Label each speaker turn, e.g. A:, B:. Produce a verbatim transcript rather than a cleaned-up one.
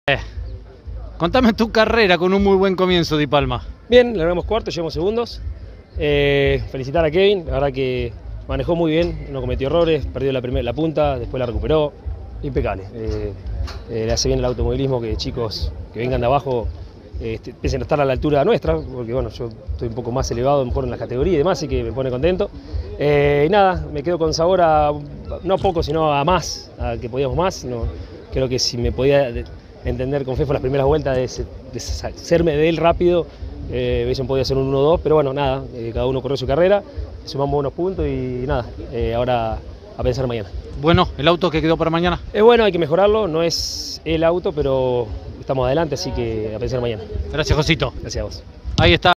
A: Eh, contame tu carrera con un muy buen comienzo, Di Palma.
B: Bien, largamos cuarto, llevamos segundos. Eh, felicitar a Kevin, la verdad que manejó muy bien, no cometió errores, perdió la, primer, la punta, después la recuperó, impecable. Eh, eh, le hace bien el automovilismo que chicos que vengan de abajo eh, empiecen a estar a la altura nuestra, porque bueno, yo estoy un poco más elevado, mejor en las categorías y demás, así que me pone contento. Eh, y nada, me quedo con sabor a, no a poco, sino a más, a que podíamos más. No, creo que si me podía entender con Fefo las primeras vueltas de, ese, de hacerme de él rápido, eh, hubiesen podido hacer un uno dos, pero bueno, nada, eh, cada uno corrió su carrera, sumamos buenos puntos y nada, eh, ahora a pensar mañana.
A: Bueno, ¿el auto que quedó para mañana?
B: Es bueno, hay que mejorarlo, no es el auto, pero estamos adelante, así que a pensar mañana.
A: Gracias, Josito.
B: Gracias a vos.
A: Ahí está.